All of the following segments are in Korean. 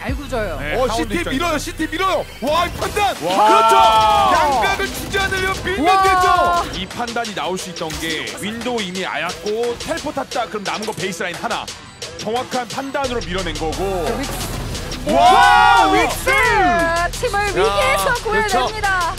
알구져요. 네, CT 밀어요. CT 밀어요. 와, 이 판단. 와. 그렇죠. 양각을 주지 않으려 밀면 되죠. 이 판단이 나올 수 있던 게 윈도우 이미 아였고 텔포 탔다. 그럼 남은 거 베이스라인 하나. 정확한 판단으로 밀어낸 거고. 와, 윅스 팀을 위기에서 구해냅니다.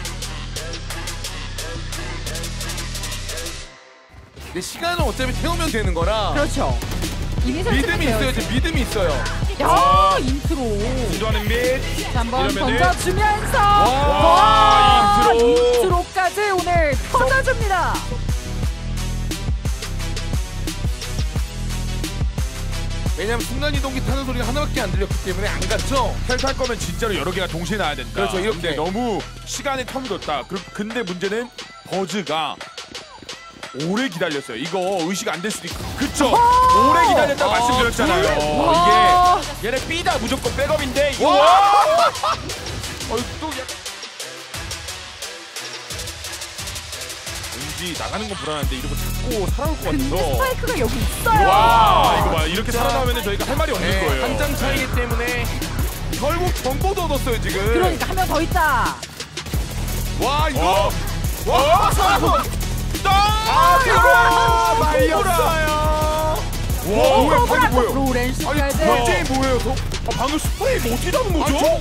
근데 시간은 어차피 태우면 되는 거라. 그렇죠. 이미 믿음이 있어요. 설정되어 지금 믿음이 있어요. 야, 인트로. 인도하는 빛. 자, 한번 이러면은- 던져주면서 와, 인트로. 인트로까지 오늘 터져줍니다. 왜냐면 순간이동기 타는 소리가 하나밖에 안 들렸기 때문에 안 갔죠. 텔 탈 거면 진짜로 여러 개가 동시에 나야 된다. 그렇죠, 이렇게. 근데 너무 시간이 텀이 뒀다. 근데 문제는 버즈가 오래 기다렸어요. 이거 의식 안 될 수도 있고. 그쵸? 오래 기다렸다고 말씀드렸잖아요. 와. 이게 얘네 B다 무조건 백업인데 이거 와! 또 왠지 나가는 건 불안한데 이러고 잡고 살아올 것 근데 같아서. 스파이크가 여기 있어요. 와 이거 봐 이렇게 살아나면 저희가 할 말이 없는 거예요. 한 장 차이기 때문에 결국 정보도 얻었어요 지금. 그러니까 한 명 더 있다. 와 이거. 와 살아서. 말렸어요. 와 뭐야 방금 뭐예요? 아니 로렌스까지. 번째 뭐예요? 방금 스프레이 이거 어떻게 잡은 거죠?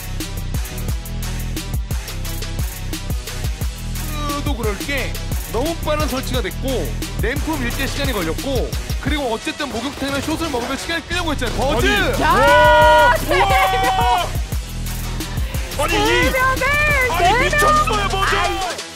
도 그럴 게 너무 빠른 설치가 됐고 램프 밀 때 시간이 걸렸고 그리고 어쨌든 목욕탕이나 숏을 먹으면 시간이 끌려고 했잖아요. 버즈. 야, 세 명. 아니 세 명을 아니 미쳤어요 버즈.